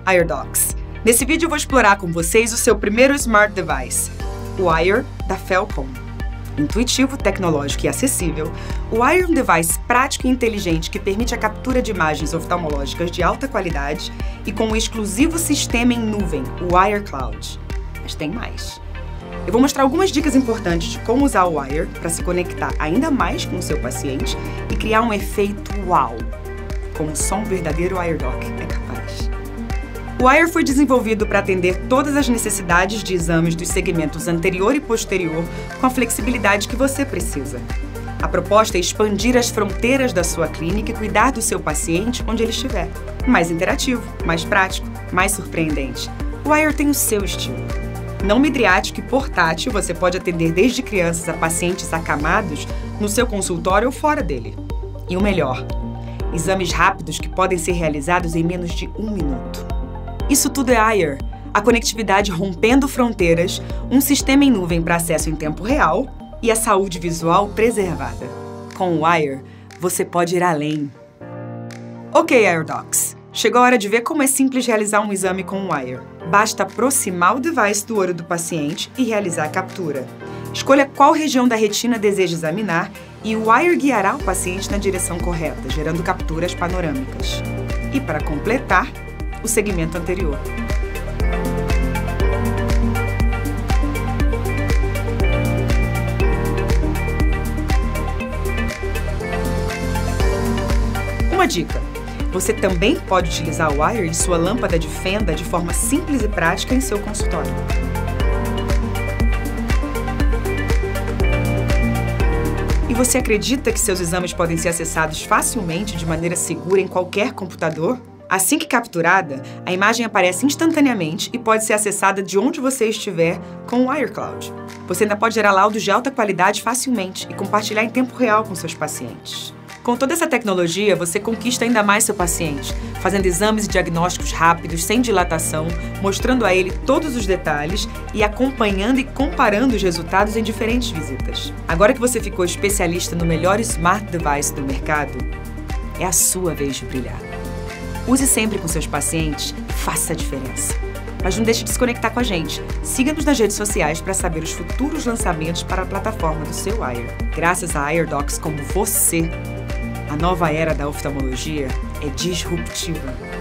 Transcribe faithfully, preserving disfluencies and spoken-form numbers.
AirDocs. Nesse vídeo eu vou explorar com vocês o seu primeiro Smart Device, o Air da Phelcom. Intuitivo, tecnológico e acessível, o Air é um device prático e inteligente que permite a captura de imagens oftalmológicas de alta qualidade e com um exclusivo sistema em nuvem, o Air Cloud. Mas tem mais. Eu vou mostrar algumas dicas importantes de como usar o Air para se conectar ainda mais com o seu paciente e criar um efeito uau, como só um verdadeiro AirDoc é capaz. O Air foi desenvolvido para atender todas as necessidades de exames dos segmentos anterior e posterior com a flexibilidade que você precisa. A proposta é expandir as fronteiras da sua clínica e cuidar do seu paciente onde ele estiver. Mais interativo, mais prático, mais surpreendente. O Air tem o seu estilo. Não midriático e portátil, você pode atender desde crianças a pacientes acamados no seu consultório ou fora dele. E o melhor, exames rápidos que podem ser realizados em menos de um minuto. Isso tudo é Air, a conectividade rompendo fronteiras, um sistema em nuvem para acesso em tempo real e a saúde visual preservada. Com o Air, você pode ir além. Ok, AirDocs. Chegou a hora de ver como é simples realizar um exame com o Air. Basta aproximar o device do olho do paciente e realizar a captura. Escolha qual região da retina deseja examinar e o Air guiará o paciente na direção correta, gerando capturas panorâmicas. E para completar, o segmento anterior. Uma dica: você também pode utilizar o Air e sua lâmpada de fenda de forma simples e prática em seu consultório. E você acredita que seus exames podem ser acessados facilmente de maneira segura em qualquer computador? Assim que capturada, a imagem aparece instantaneamente e pode ser acessada de onde você estiver com o Air Cloud. Você ainda pode gerar laudos de alta qualidade facilmente e compartilhar em tempo real com seus pacientes. Com toda essa tecnologia, você conquista ainda mais seu paciente, fazendo exames e diagnósticos rápidos, sem dilatação, mostrando a ele todos os detalhes e acompanhando e comparando os resultados em diferentes visitas. Agora que você ficou especialista no melhor Smart Device do mercado, é a sua vez de brilhar. Use sempre com seus pacientes, faça a diferença. Mas não deixe de se conectar com a gente. Siga-nos nas redes sociais para saber os futuros lançamentos para a plataforma do seu Air. Graças a AirDocs como você, a nova era da oftalmologia é disruptiva.